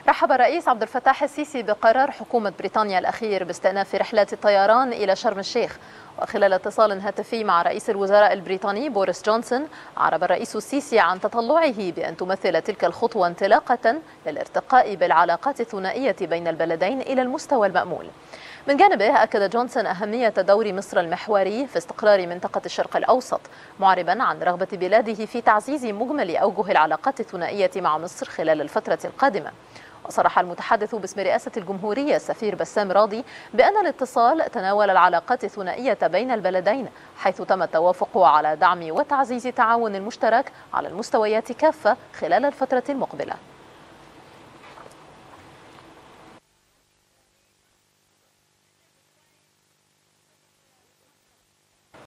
رحب الرئيس عبد الفتاح السيسي بقرار حكومة بريطانيا الأخير باستئناف رحلات الطيران إلى شرم الشيخ. وخلال اتصال هاتفي مع رئيس الوزراء البريطاني بوريس جونسون، أعرب الرئيس السيسي عن تطلعه بأن تمثل تلك الخطوة انطلاقة للارتقاء بالعلاقات الثنائية بين البلدين إلى المستوى المأمول. من جانبه أكد جونسون أهمية دور مصر المحوري في استقرار منطقة الشرق الأوسط، معربا عن رغبة بلاده في تعزيز مجمل أوجه العلاقات الثنائية مع مصر خلال الفترة القادمة. وصرح المتحدث باسم رئاسة الجمهورية السفير بسام راضي بأن الاتصال تناول العلاقات الثنائية بين البلدين، حيث تم التوافق على دعم وتعزيز التعاون المشترك على المستويات كافة خلال الفترة المقبلة.